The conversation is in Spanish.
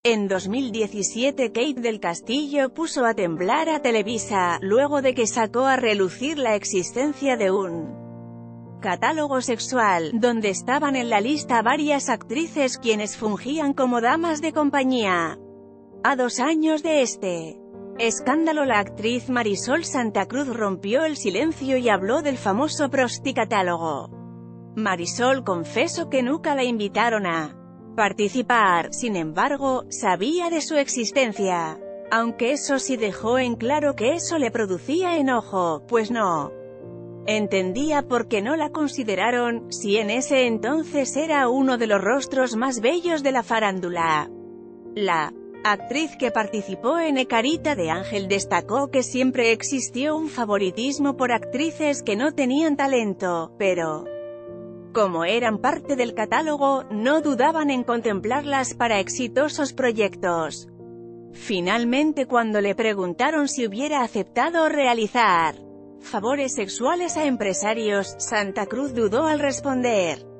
En 2017 Kate del Castillo puso a temblar a Televisa, luego de que sacó a relucir la existencia de un catálogo sexual, donde estaban en la lista varias actrices quienes fungían como damas de compañía. A 2 años de este escándalo, la actriz Marisol Santa Cruz rompió el silencio y habló del famoso prosticatálogo. Marisol confesó que nunca la invitaron a participar, sin embargo, sabía de su existencia. Aunque eso sí dejó en claro que eso le producía enojo, pues no entendía por qué no la consideraron, si en ese entonces era uno de los rostros más bellos de la farándula. La actriz que participó en Carita de Ángel destacó que siempre existió un favoritismo por actrices que no tenían talento, pero como eran parte del catálogo, no dudaban en contemplarlas para exitosos proyectos. Finalmente, cuando le preguntaron si hubiera aceptado realizar favores sexuales a empresarios, Santa Cruz dudó al responder.